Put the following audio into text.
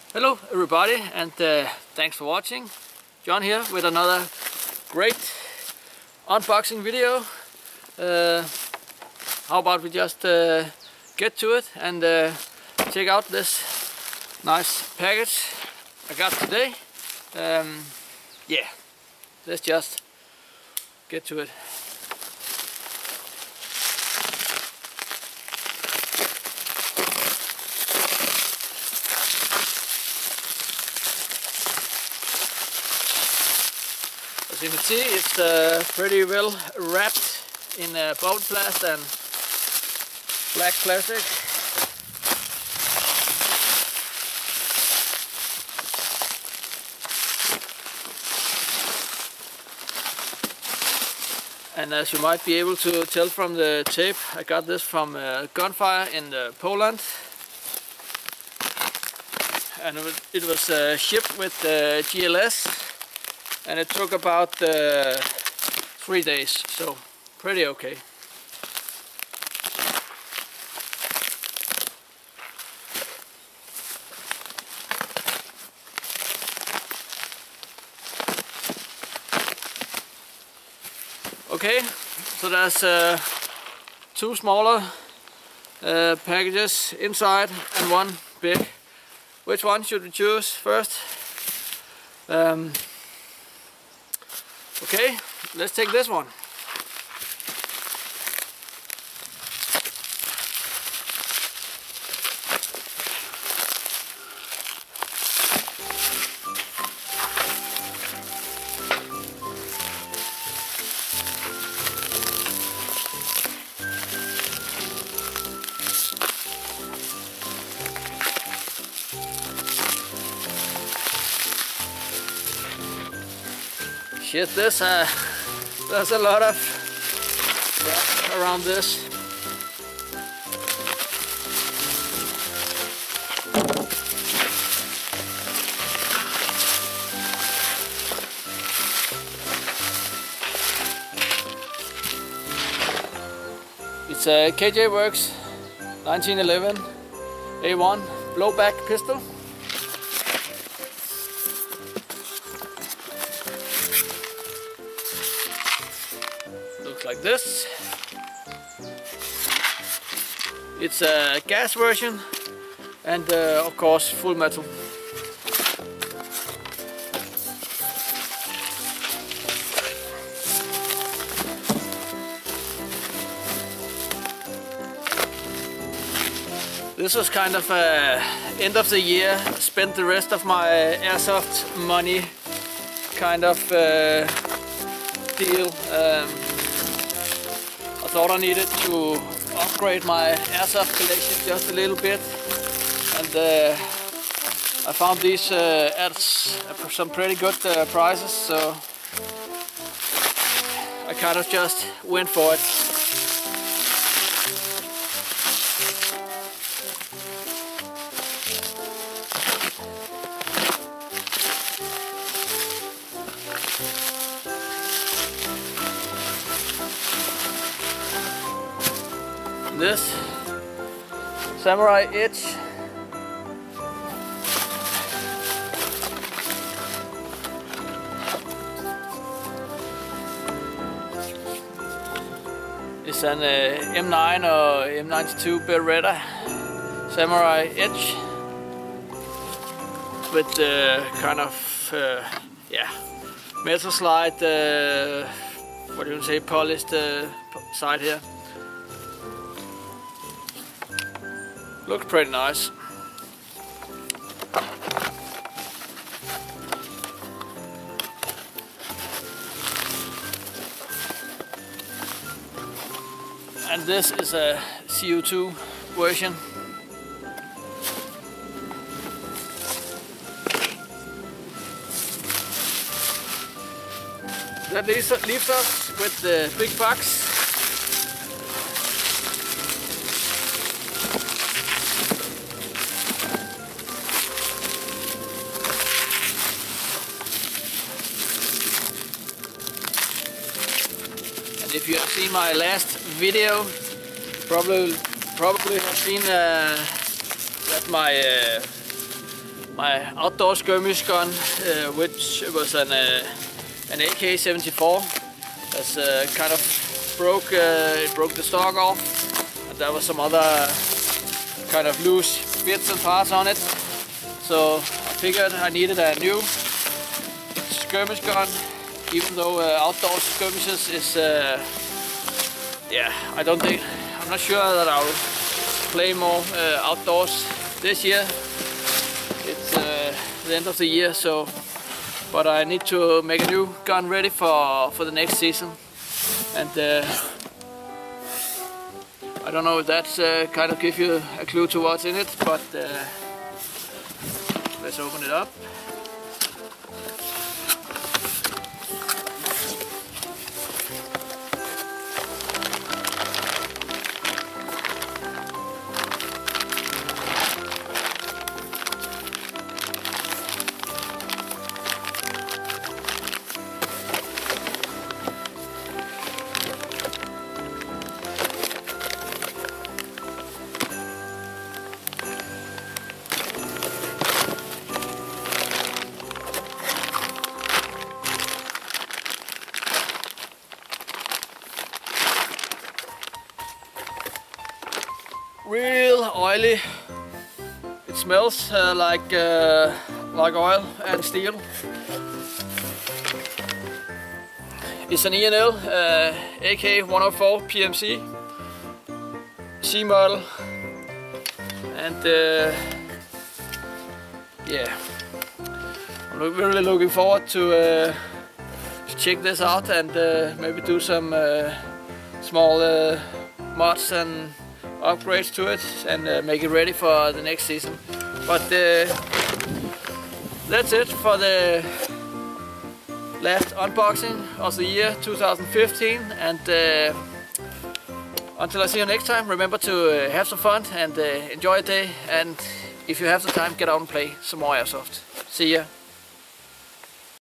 Hello everybody, and thanks for watching. John here with another great unboxing video. How about we just get to it and check out this nice package I got today. Yeah, let's just get to it. As you can see, it's pretty well wrapped in bubble plast and black plastic. And as you might be able to tell from the tape, I got this from Gunfire in Poland. And it was shipped with GLS. And it took about 3 days, so pretty okay. Okay, so there's 2 smaller packages inside and 1 big. Which one should we choose first? Okay, let's take this one. Shit, there's a lot of crap around this. It's a KJ Works 1911 A1 blowback pistol. Like this. It's a gas version and of course full metal. This was kind of end of the year, spent the rest of my airsoft money kind of deal. I thought I needed to upgrade my airsoft collection just a little bit, and I found these at some pretty good prices, so I kind of just went for it. This Samurai Edge is an M9 or M92 Beretta Samurai Edge with kind of yeah, metal slide, what do you say, polished side here. Looks pretty nice. And this is a CO2 version. That leaves us with the big box. If you have seen my last video, probably have seen that my my outdoor skirmish gun, which was an AK-74. That's kind of broke. It broke the stock off, and there was some other kind of loose bits and parts on it. So I figured I needed a new skirmish gun, even though outdoor skirmishes is yeah, I'm not sure that I'll play more outdoors this year. It's the end of the year, so but I need to make a new gun ready for the next season, and I don't know if that's kind of give you a clue to what's in it, but let's open it up. Real oily. It smells like oil and steel. It's an E&L AK-104 PMC C model, and yeah, I'm really looking forward to check this out and maybe do some small mods and upgrades to it and make it ready for the next season. But that's it for the last unboxing of the year 2015, and until I see you next time, remember to have some fun and enjoy a day, and if you have the time, get out and play some more Airsoft. See ya!